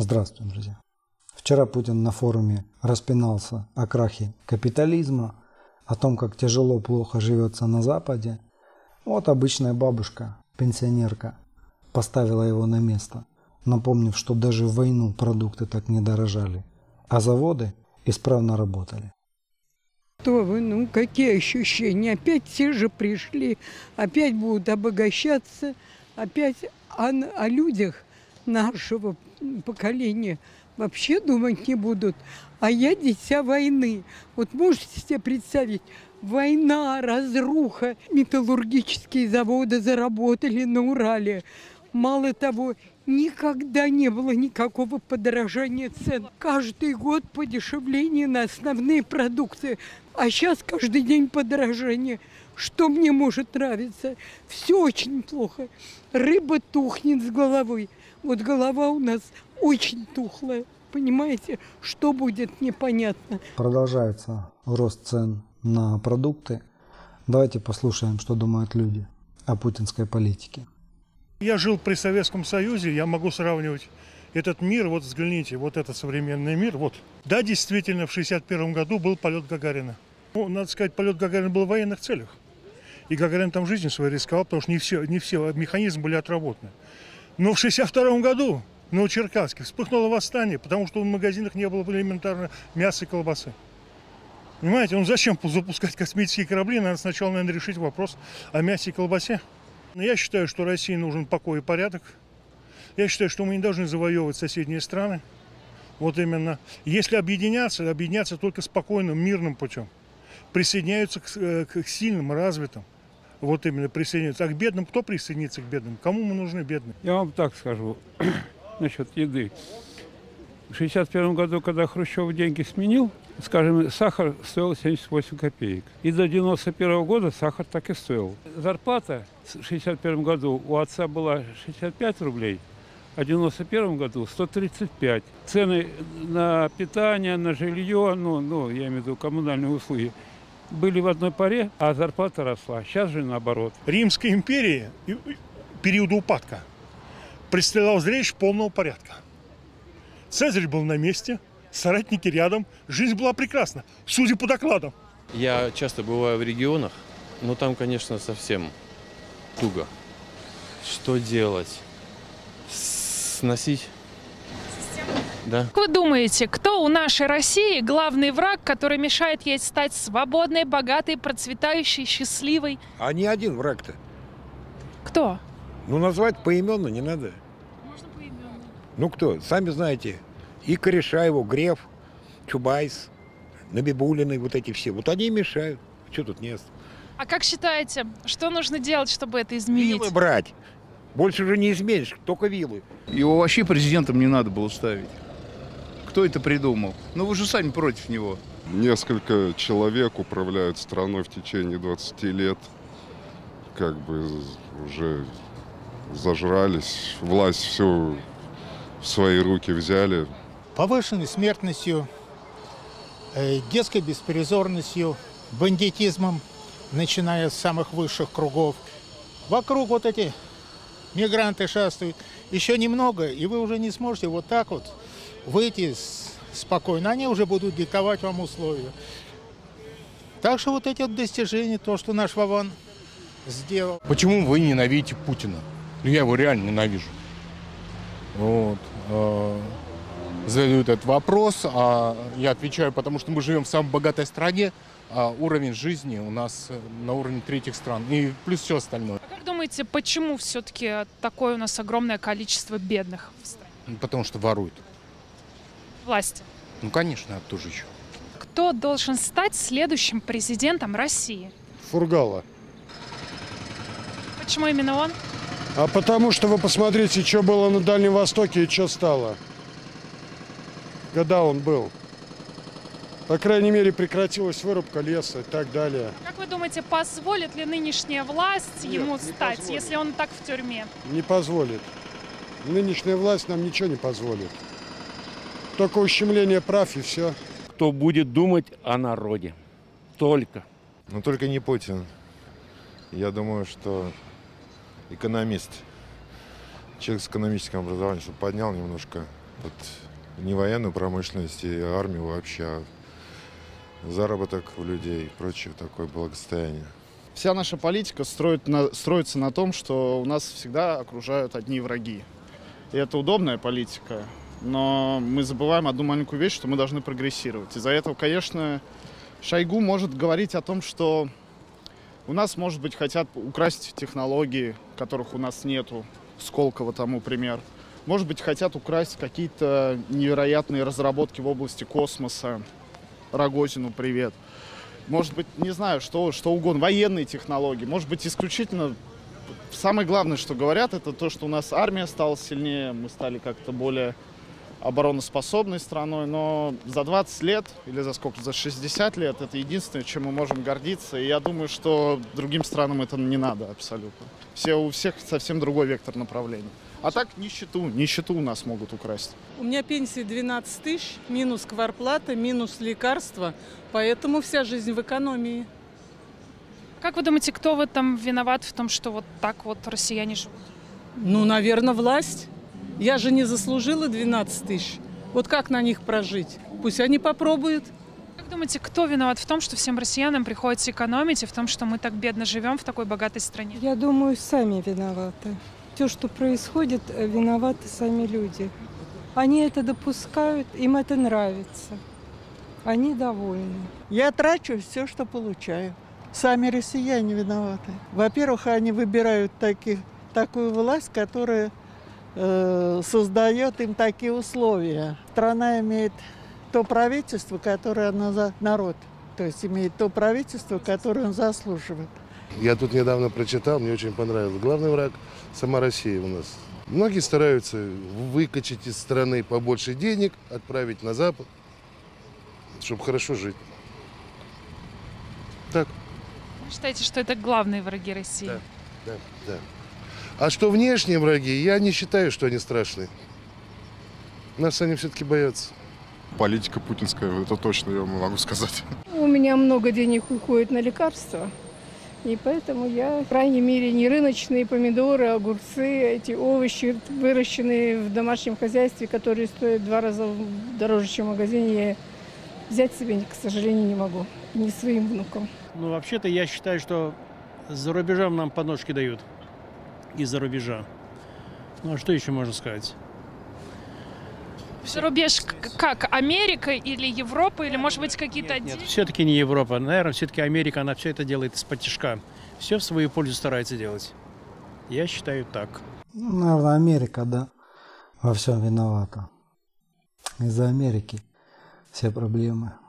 Здравствуйте, друзья. Вчера Путин на форуме распинался о крахе капитализма, о том, как тяжело, плохо живется на Западе. Вот обычная бабушка, пенсионерка, поставила его на место, напомнив, что даже в войну продукты так не дорожали, а заводы исправно работали. Что вы, какие ощущения? Опять те же пришли, опять будут обогащаться, опять о людях нашего поколения вообще думать не будут. А я дитя войны. Вот можете себе представить, война, разруха, металлургические заводы заработали на Урале. Мало того, никогда не было никакого подорожания цен. Каждый год подешевление на основные продукты. А сейчас каждый день подорожание. Что мне может нравиться? Все очень плохо. Рыба тухнет с головой. Вот голова у нас очень тухлая. Понимаете, что будет, непонятно. Продолжается рост цен на продукты. Давайте послушаем, что думают люди о путинской политике. Я жил при Советском Союзе, я могу сравнивать этот мир, вот взгляните, вот этот современный мир, вот. Да, действительно, в 1961 году был полет Гагарина. Надо сказать, полет Гагарина был в военных целях. И Гагарин там жизнь свою рисковал, потому что не все механизмы были отработаны. Но в 1962 году в Новочеркасске вспыхнуло восстание, потому что в магазинах не было элементарно мяса и колбасы. Понимаете, зачем запускать космические корабли? Надо сначала, наверное, решить вопрос о мясе и колбасе. Я считаю, что России нужен покой и порядок. Я считаю, что мы не должны завоевывать соседние страны. Вот именно. Если объединяться только спокойным, мирным путем. Присоединяются к сильным, развитым. Вот именно присоединяются. А к бедным кто присоединится к бедным? Кому мы нужны бедные? Я вам так скажу насчет еды. В 1961 году, когда Хрущев деньги сменил, скажем, сахар стоил 78 копеек. И до 1991 года сахар так и стоил. Зарплата в 1961 году у отца была 65 рублей, а в 1991 году 135. Цены на питание, на жилье, я имею в виду коммунальные услуги, были в одной паре, а зарплата росла. Сейчас же наоборот. Римская империя периода упадка представляла зрелище полного порядка. Цезарь был на месте, соратники рядом, жизнь была прекрасна, судя по докладам. Я часто бываю в регионах, но там, конечно, совсем туго. Что делать? Сносить? Да. Как вы думаете, кто у нашей России главный враг, который мешает ей стать свободной, богатой, процветающей, счастливой? А не один враг-то. Кто? Назвать поименно не надо. Можно поименно. Кто? Сами знаете. И Корешаеву, Греф, Чубайс, Набибулины, вот эти все. Вот они и мешают. Что тут нет? А как считаете, что нужно делать, чтобы это изменить? Вилы брать. Больше уже не изменишь, только вилы. Его вообще президентом не надо было ставить. Кто это придумал? Вы же сами против него. Несколько человек управляют страной в течение 20 лет. Уже зажрались. Власть всю в свои руки взяли. Повышенной смертностью, детской беспризорностью, бандитизмом, начиная с самых высших кругов. Вокруг вот эти мигранты шастают. Еще немного, и вы уже не сможете вот так вот выйти спокойно. Они уже будут диктовать вам условия. Так что вот эти достижения, то, что наш Вован сделал. Почему вы ненавидите Путина? Я его реально ненавижу. Задают этот вопрос, а я отвечаю, потому что мы живем в самой богатой стране, а уровень жизни у нас на уровне третьих стран, и плюс все остальное. А как думаете, почему все-таки такое у нас огромное количество бедных в стране? Потому что воруют. Власти. Конечно, а кто же еще? Кто должен стать следующим президентом России? Фургала. Почему именно он? А потому что вы посмотрите, что было на Дальнем Востоке и что стало. Когда он был. По крайней мере, прекратилась вырубка леса и так далее. Как вы думаете, позволит ли нынешняя власть ему стать, если он так в тюрьме? Не позволит. Нынешняя власть нам ничего не позволит. Только ущемление прав и все. Кто будет думать о народе. Только. Только не Путин. Я думаю, что экономист, человек с экономическим образованием, чтобы поднял немножко Вот, не военную промышленность и армию вообще, а заработок у людей и прочее такое благосостояние. Вся наша политика строится на том, что у нас всегда окружают одни враги. И это удобная политика, но мы забываем одну маленькую вещь, что мы должны прогрессировать. Из-за этого, конечно, Шойгу может говорить о том, что у нас, может быть, хотят украсть технологии, которых у нас нету, Сколково тому пример. Может быть, хотят украсть какие-то невероятные разработки в области космоса. Рогозину привет. Может быть, не знаю, что угодно, военные технологии. Может быть, исключительно самое главное, что говорят, это то, что у нас армия стала сильнее, мы стали как-то более обороноспособной страной, но за 20 лет или за сколько, за 60 лет это единственное, чем мы можем гордиться. И я думаю, что другим странам это не надо абсолютно. У всех совсем другой вектор направления. А так нищету у нас могут украсть. У меня пенсия 12 тысяч, минус квартплата, минус лекарства, поэтому вся жизнь в экономии. Как вы думаете, кто в этом виноват, в том, что вот так вот россияне живут? Ну, наверное, власть. Я же не заслужила 12 тысяч. Вот как на них прожить? Пусть они попробуют. Как думаете, кто виноват в том, что всем россиянам приходится экономить, и в том, что мы так бедно живем в такой богатой стране? Я думаю, сами виноваты. Все, что происходит, виноваты сами люди. Они это допускают, им это нравится. Они довольны. Я трачу все, что получаю. Сами россияне виноваты. Во-первых, они выбирают такую власть, которая создает им такие условия. Страна имеет то правительство, которое она за народ. То есть имеет то правительство, которое он заслуживает. Я тут недавно прочитал, мне очень понравилось. Главный враг – сама Россия у нас. Многие стараются выкачать из страны побольше денег, отправить на Запад, чтобы хорошо жить. Так. Вы считаете, что это главные враги России? Да. А что внешние враги, я не считаю, что они страшны. Нас они все-таки боятся. Политика путинская, это точно я могу сказать. У меня много денег уходит на лекарства. И поэтому я, по крайней мере, не рыночные помидоры, огурцы, эти овощи, выращенные в домашнем хозяйстве, которые стоят в 2 раза дороже, чем в магазине, я взять себе, к сожалению, не могу. И не своим внукам. Ну, вообще-то я считаю, что за рубежом нам подножки дают. Из-за рубежа. Ну, а что еще можно сказать? За рубеж как? Америка или Европа, или, может быть, какие-то отдельные? Нет, все-таки не Европа. Наверное, все-таки Америка, она все это делает из-под тишка. Все в свою пользу старается делать. Я считаю так. Ну, наверное, Америка, да, во всем виновата. Из-за Америки все проблемы.